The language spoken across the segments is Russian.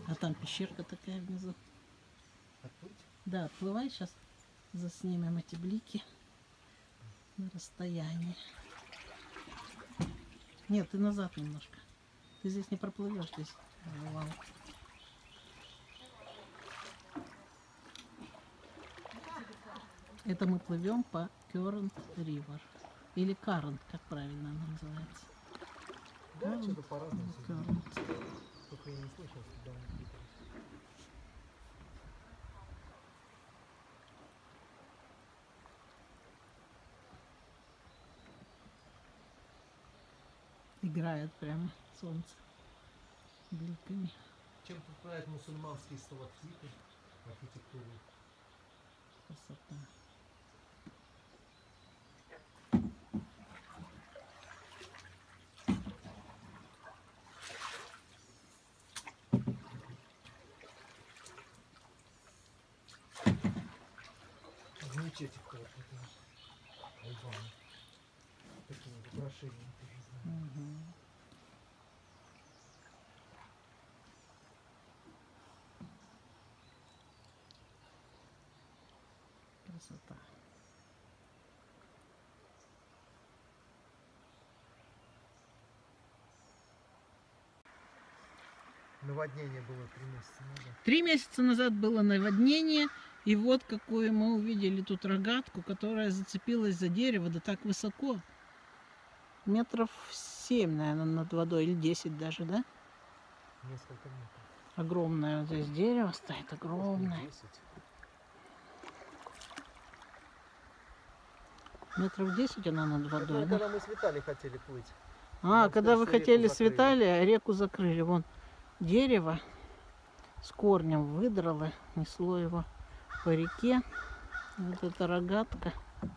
А там пещерка такая внизу. Отплыть? Да, отплывай, сейчас заснимем эти блики на расстоянии. Нет, ты назад немножко. Ты здесь не проплывешь, здесь вал. Это мы плывем по Current River. Или Current, как правильно она называется. Да, Current, что-то по-разному. Current. Только я не слышал, что там какие-то. Играет прямо солнце бликами. Чем попадают мусульманские сталактиты в архитектуру? Красота. В мечети ходят альбаны. Такие вот украшения. Угу. Красота. Наводнение было 3 месяца назад. 3 месяца назад было наводнение, и вот какую мы увидели тут рогатку, которая зацепилась за дерево, да так высоко. Метров 7, наверное, над водой, или 10 даже, да? Несколько метров. Огромное вот здесь дерево стоит, огромное. 10. Метров 10 она над водой, Это да? когда мы с Виталием хотели плыть. А, Ну, когда вы что реку хотели с закрыли. Виталия, реку закрыли. Вон дерево с корнем выдрало, несло его по реке. Вот эта рогатка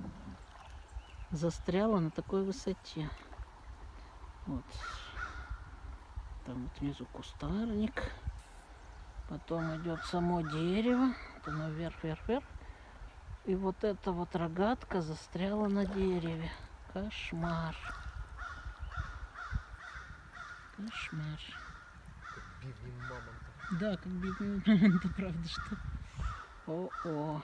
застряла на такой высоте. Вот. Там вот внизу кустарник. Потом идет само дерево. Вот оно вверх, вверх, вверх. И вот эта вот рогатка застряла на дереве. Кошмар. Кошмар. Как бивни мамонта. Да, как бивни мамонта, правда, что. О-о.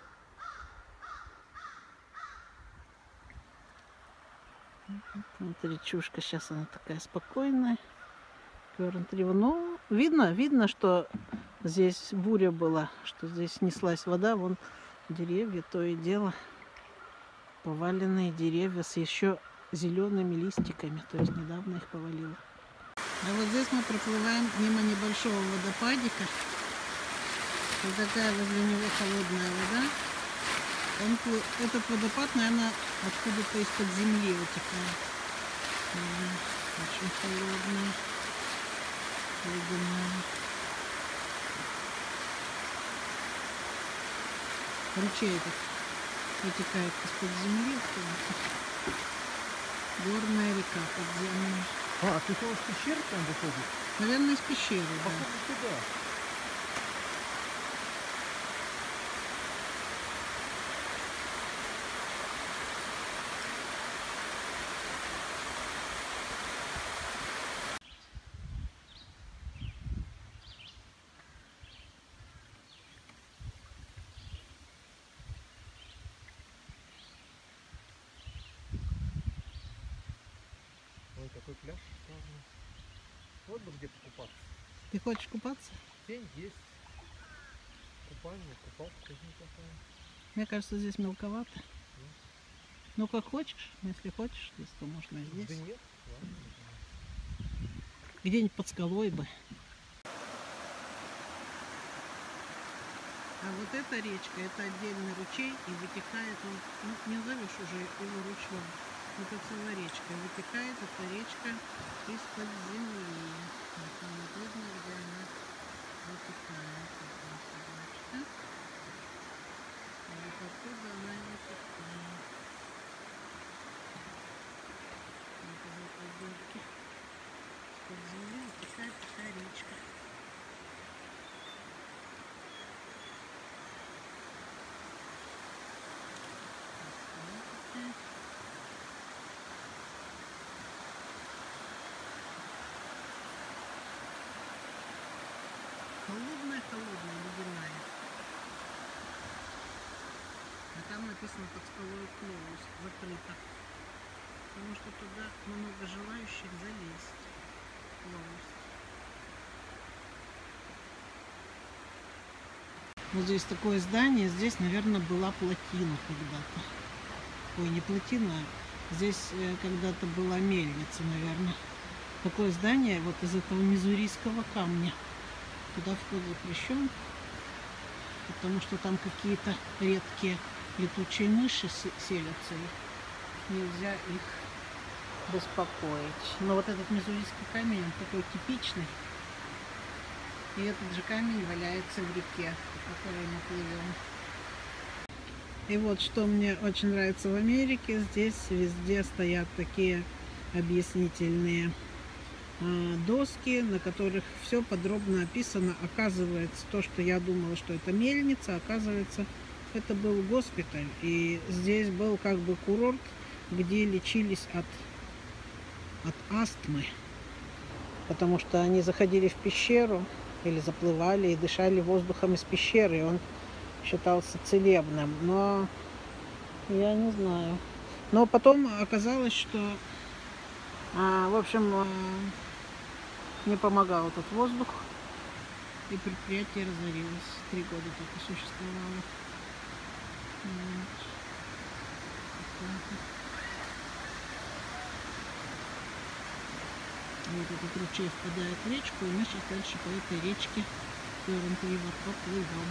Вот речушка, сейчас она такая спокойная. Current River. Ну, видно, что здесь буря была, что здесь неслась вода. Вон деревья, то и дело. Поваленные деревья с еще зелеными листиками. То есть недавно их повалило. А вот здесь мы проплываем мимо небольшого водопадика. Вот такая возле него холодная вода. Этот водопад, наверное, откуда-то из-под земли вытекает. Очень холодная. Ледяная. Ручей этот вытекает из-под земли. Горная река подземная. А, ты что, из пещеры там выходит? Наверное, из пещеры, да. Походу туда. Ой, какой пляж шикарный. Вот бы где покупаться. Ты хочешь купаться? Тень есть. Купание, купалка тоже неплохая. Мне кажется, здесь мелковато. Ну, как хочешь. Если хочешь, то можно и Да здесь. нет, ладно. Где-нибудь под скалой бы. А вот эта речка, это отдельный ручей, и вытекает он, ну, не назовешь уже его ручьем. Это целая речка. И вытекает эта речка из-под земли. Вот там вот видно, где она вытекает. Вот речка. И вот оттуда она и вытекает. Вот из этой дырки. Из-под земли вытекает такая речка. написано под скалой closed, закрыто. Потому что туда много желающих залезть. Closed. Вот здесь такое здание, здесь, наверное, была плотина когда-то. Ой, не плотина, здесь когда-то была мельница, наверное. Такое здание вот из этого мизурийского камня. Туда вход запрещен, потому что там какие-то редкие летучие мыши селятся, и нельзя их беспокоить. Но вот этот мизурийский камень, он такой типичный. И этот же камень валяется в реке, по которой мы плывем. И вот что мне очень нравится в Америке, здесь везде стоят такие объяснительные доски, на которых все подробно описано. Оказывается, то, что я думала, что это мельница, оказывается, это был госпиталь. И здесь был как бы курорт, где лечились от астмы. Потому что они заходили в пещеру или заплывали и дышали воздухом из пещеры. И он считался целебным. Но я не знаю. Но потом оказалось, что в общем, не помогал этот воздух, и предприятие разорилось. 3 года только существовало. Вот этот ручей впадает в речку, и мы сейчас дальше по этой речке Current River поплывем.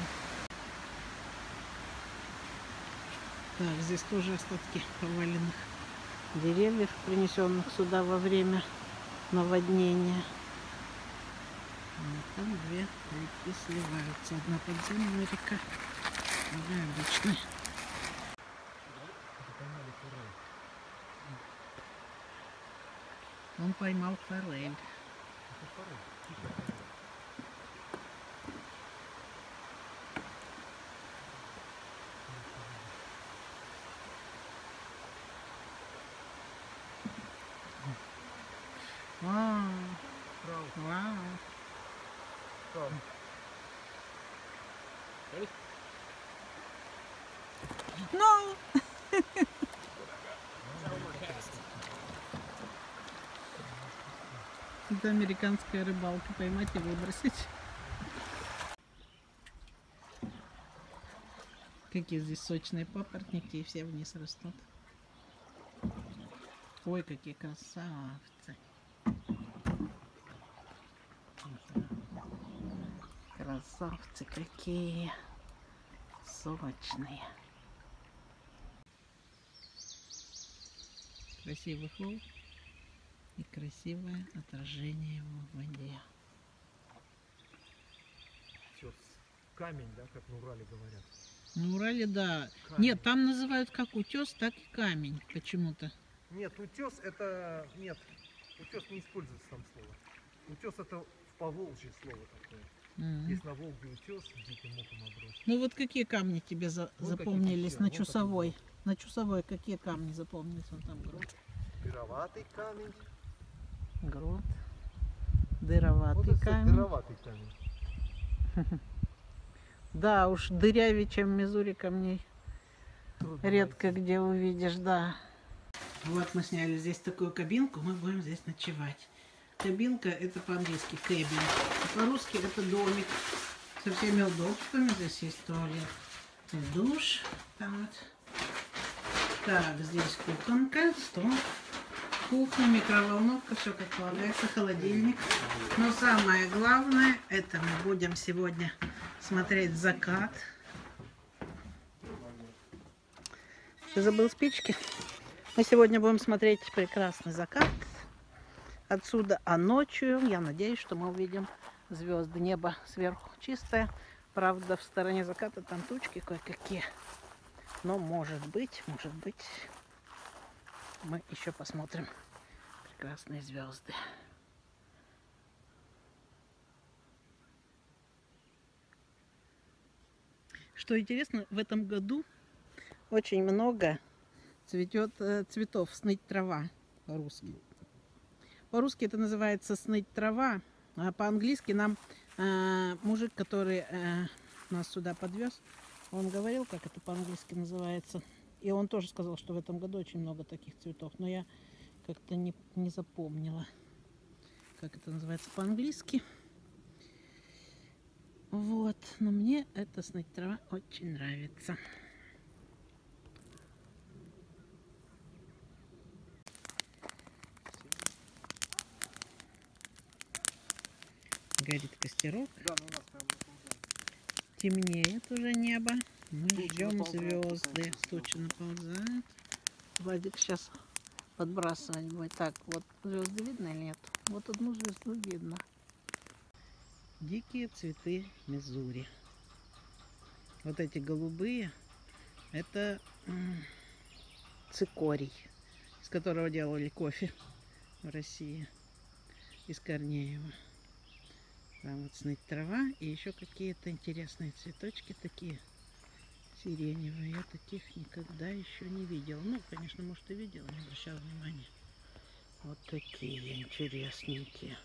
Так, здесь тоже остатки поваленных деревьев, принесенных сюда во время наводнения. Там 2 реки сливаются. Одна подземная река, другая обычная. Он поймал форель. Вау! Вау! No! Это американская рыбалка, поймать и выбросить. Какие здесь сочные папоротники, и все вниз растут. Ой, какие красавцы! Красавцы какие! Сочные! Красивый холм и красивое отражение в воде. Все, камень, да, как на Урале говорят. На Урале, да. Камень. Нет, там называют как утес, так и камень почему-то. Нет, утес это... Нет, утес не используется там слово. Утес это в Поволжье слово такое. Есть на Волге утес, диким мухом оброс. Ну вот какие камни тебе запомнились какие, на вот Чусовой? На Чусовой какие камни запомнились? Вон там грот. Дыроватый камень. Грот. Дыроватый Вот это камень. дыроватый камень. Да, уж дырявее, чем в Мизури, камней Трудно редко найти. где увидишь, да. Вот мы сняли здесь такую кабинку, мы будем здесь ночевать. Кабинка — это по-английски кэбин, а по-русски это домик со всеми удобствами. Здесь есть туалет и душ. Там вот. Так, здесь кухонка, стол, кухня, микроволновка, все как полагается, холодильник. Но самое главное, это мы будем сегодня смотреть закат. Ты забыл спички? Мы сегодня будем смотреть прекрасный закат отсюда, а ночью я надеюсь, что мы увидим звезды. Небо сверху чистое, правда в стороне заката там тучки кое-какие, но может быть мы еще посмотрим прекрасные звезды. Что интересно, в этом году очень много цветет цветов, сныть трава по-русски. По-русски это называется сныть трава, а по-английски нам мужик, который нас сюда подвез, он говорил, как это по-английски называется. И он тоже сказал, что в этом году очень много таких цветов. Но я как-то не запомнила, как это называется по-английски. Вот. Но мне эта сныть трава очень нравится. Горит костерок. Да, но у нас прям наползает. Темнеет уже небо. Мы Тучи ждем наползают, звезды. пока не Тучи наползают. Владик сейчас подбрасывать будет. Так, вот звезды видно или нет? Вот одну звезду видно. Дикие цветы Миссури. Вот эти голубые, это цикорий, из которого делали кофе в России, из корней его. Там вот сныть трава и еще какие-то интересные цветочки такие сиреневые. Я таких никогда еще не видела. Ну, конечно, может и видела, не обращала внимания. Вот такие интересненькие.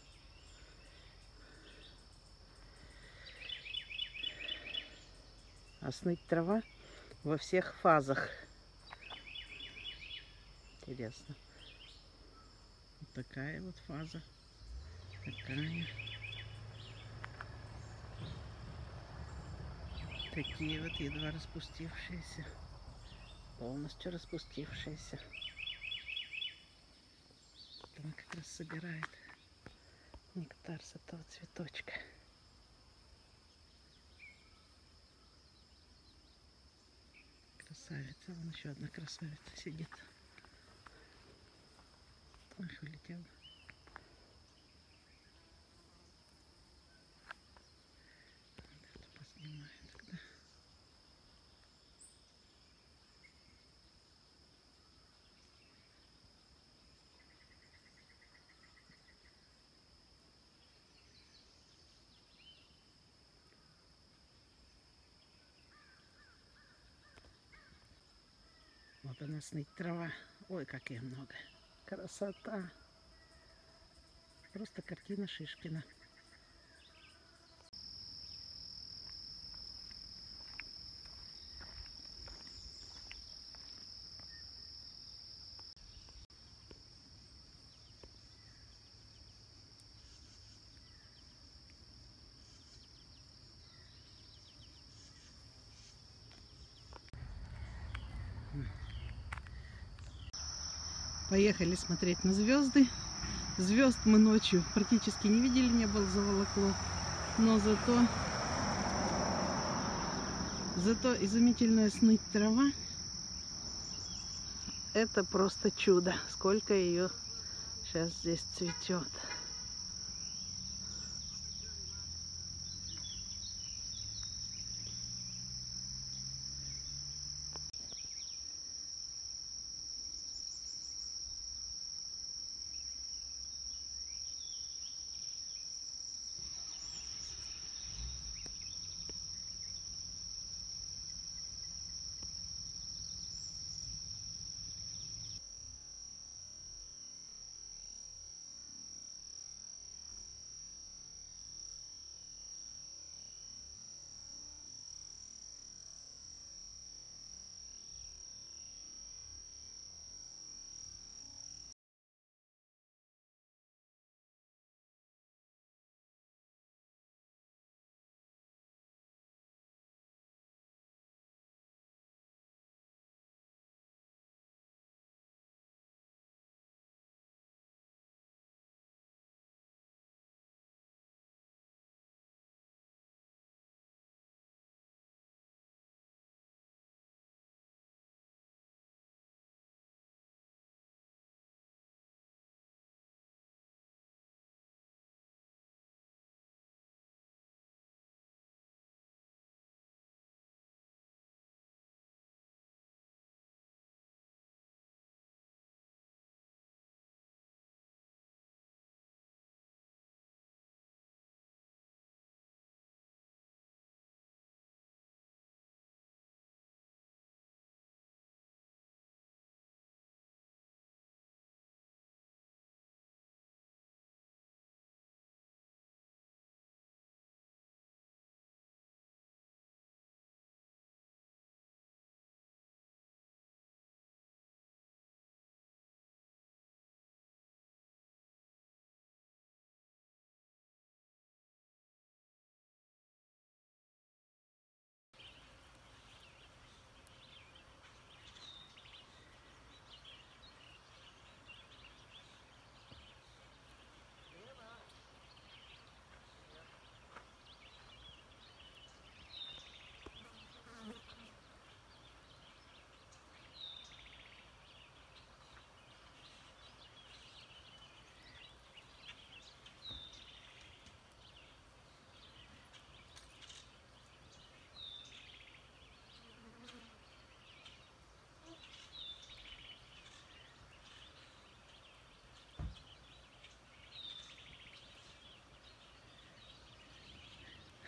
А сныть трава во всех фазах. Интересно. Вот такая вот фаза. Такая. Такие вот едва распустившиеся. Полностью распустившиеся. Она как раз собирает нектар с этого цветочка. Красавица. Вон еще одна красавица сидит. Ах, улетела. Вот эту поснимаю тогда. Вот она сныть трава. Ой, как их много. Красота. Просто картина Шишкина. Поехали смотреть на звезды. Звезд мы ночью практически не видели, не было заволокло. Но зато изумительная сныть трава. Это просто чудо. Сколько ее сейчас здесь цветет.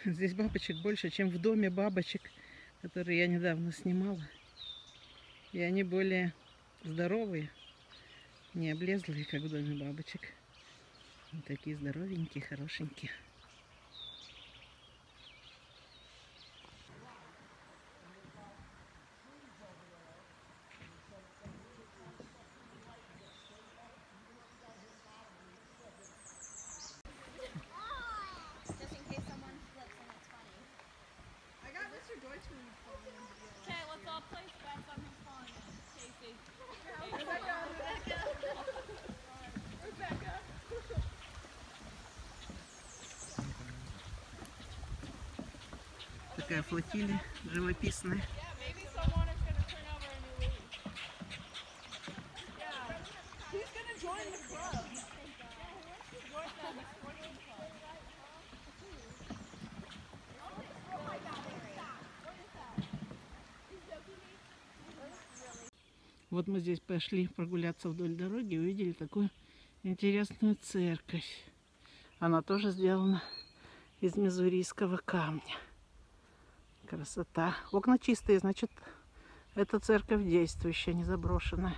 Здесь бабочек больше, чем в доме бабочек, которые я недавно снимала. И они более здоровые, не облезлые, как в доме бабочек. Вот такие здоровенькие, хорошенькие. Okay, let's all place bets on who's calling it. Casey. Такая флотилия живописная. Yeah, maybe someone is going to turn over a new leaf. Yeah. He's going to join the club. Join the sporting club. Вот мы здесь пошли прогуляться вдоль дороги и увидели такую интересную церковь. Она тоже сделана из мезурийского камня. Красота. Окна чистые, значит, эта церковь действующая, не заброшенная.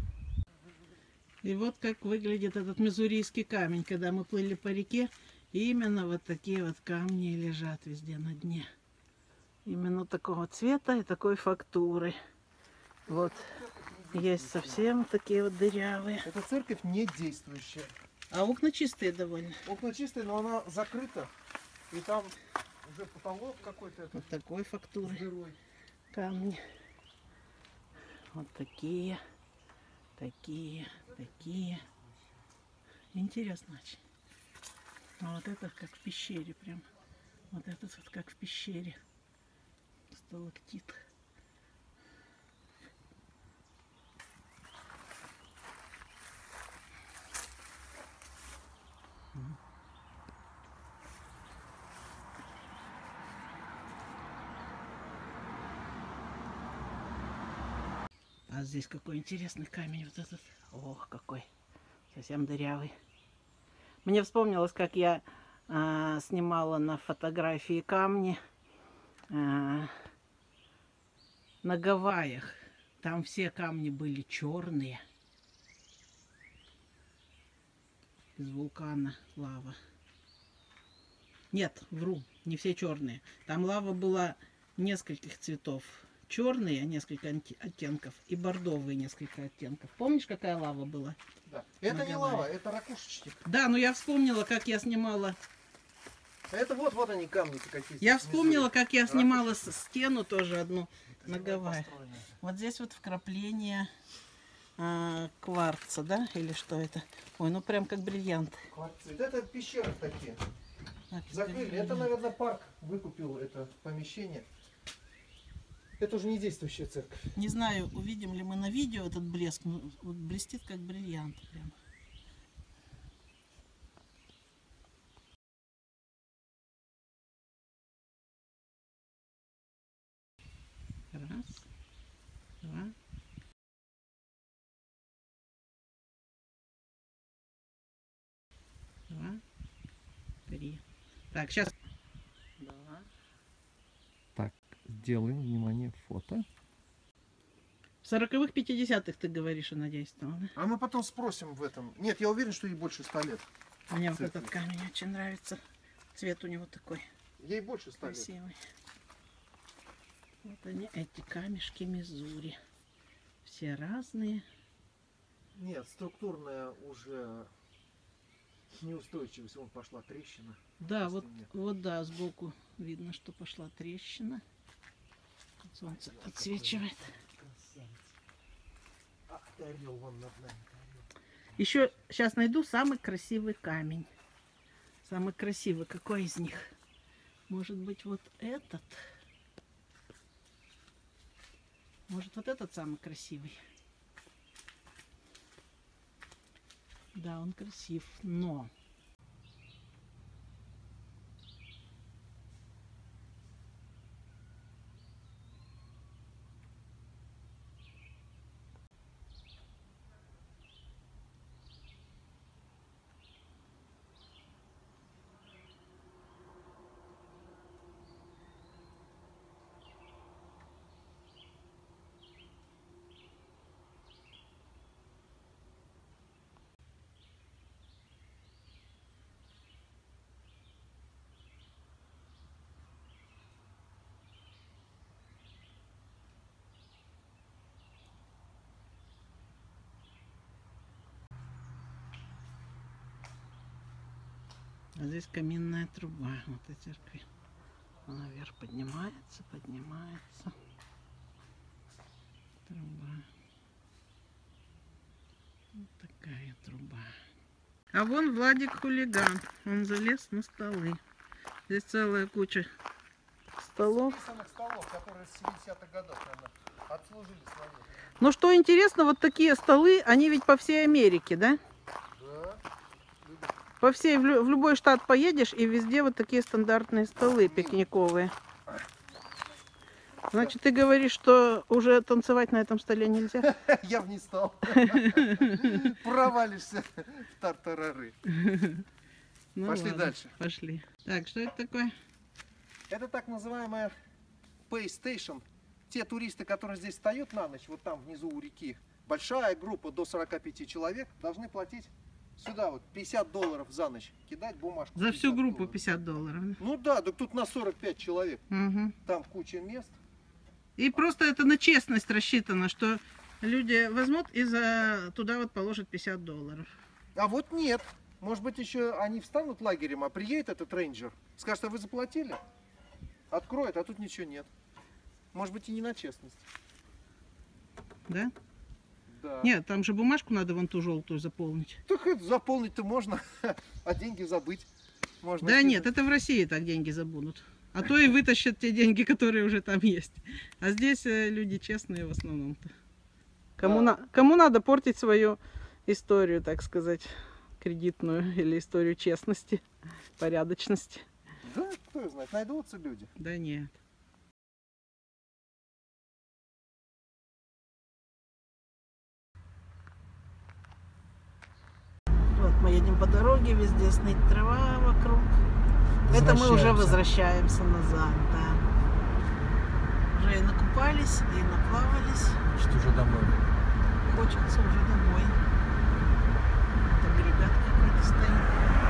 И вот как выглядит этот мезурийский камень. Когда мы плыли по реке, именно вот такие вот камни лежат везде на дне. Именно такого цвета и такой фактуры. Вот. Есть совсем такие вот дырявые. Эта церковь не действующая. А окна чистые довольно. Окна чистые, но она закрыта. И там уже потолок какой-то Вот такой с фактуры дырой. камни. Вот такие, такие, такие. Интересно очень. А вот это как в пещере прям. Вот этот вот как в пещере. Сталактит. А здесь какой интересный камень вот этот. Ох, какой. Совсем дырявый. Мне вспомнилось, как я снимала на фотографии камни на Гавайях. Там все камни были черные. Из вулкана лава. Нет, вру, не все черные. Там лава была нескольких цветов. Черные несколько оттенков и бордовые несколько оттенков. Помнишь, какая лава была? Да. Это не Гавайях. лава, это ракушечник. Да, но я вспомнила, как я снимала. Это вот они камни-то какие. Я вспомнила, как я снимала стену тоже одну на Гавайях. Построено. Вот здесь вот вкрапление кварца, да? Или что это? Ой, ну прям как бриллиант. Кварцит. Это пещеры такие. Закрыли. Это, наверное, парк выкупил это помещение. Это уже не действующая церковь. Не знаю, увидим ли мы на видео этот блеск. Ну, вот блестит как бриллиант прям. Раз, два. Два, три. Так, сейчас. Два. Так, сделаем, внимание, фото. В 40-х, 50-х, ты говоришь, она действовала, да? А мы потом спросим в этом. Нет, я уверен, что ей больше 100 лет. Мне вот Церковь. этот камень очень нравится. Цвет у него такой Ей больше 100 лет. красивый. Вот они, эти камешки Мизури. Все разные. Нет, структурная уже неустойчивость. Вон пошла трещина. Да, по вот, стене. вот да, сбоку видно, что пошла трещина. Солнце отсвечивает. Красавец. Ах, ты орел вон над нами. Еще сейчас найду самый красивый камень. Самый красивый. Какой из них? Может быть, вот этот? Может, вот этот самый красивый? Да, он красив, но... А здесь каминная труба. Вот эти церкви. Она вверх поднимается, поднимается. Труба. Вот такая труба. А вон Владик хулиган. Он залез на столы. Здесь целая куча столов. Списанных столов, которые с 70-х годов, наверное, отслужили свое. Но что интересно, вот такие столы, они ведь по всей Америке, да? Да. По всей, в любой штат поедешь, и везде вот такие стандартные столы пикниковые. Значит, ты говоришь, что уже танцевать на этом столе нельзя? Я бы не стал. Провалишься в тартарары. Ну Пошли ладно, дальше. Пошли. Так, что это такое? Это так называемая Pay Station. Те туристы, которые здесь встают на ночь, вот там внизу у реки, большая группа до 45 человек, должны платить сюда вот $50 за ночь. Кидать бумажку. За всю группу $50. $50. Ну да, так тут на 45 человек. Угу. Там куча мест. И просто это на честность рассчитано, что люди возьмут и туда вот положат $50. А вот нет. Может быть, еще они встанут лагерем, а приедет этот рейнджер, скажет, а вы заплатили? Откроет, а тут ничего нет. Может быть, и не на честность. Да? Да. Нет, там же бумажку надо вон ту желтую заполнить. Так это заполнить-то можно, а деньги забыть. Можно Да кидать. нет, это в России так деньги забудут. А то и вытащат те деньги, которые уже там есть. А здесь люди честные в основном-то. Кому надо портить свою историю, так сказать, кредитную или историю честности, порядочности? Да, кто знает, найдутся люди. Да нет. Вот мы едем по дороге, везде сныть трава вокруг. Это мы уже возвращаемся назад, да. Уже и накупались, и наплавались. Что уже домой? Хочется уже домой. Вот агрегат какой-то стоит.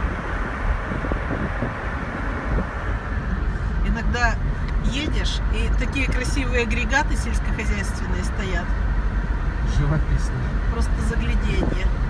Иногда едешь, и такие красивые агрегаты сельскохозяйственные стоят. Живописные. Просто загляденье.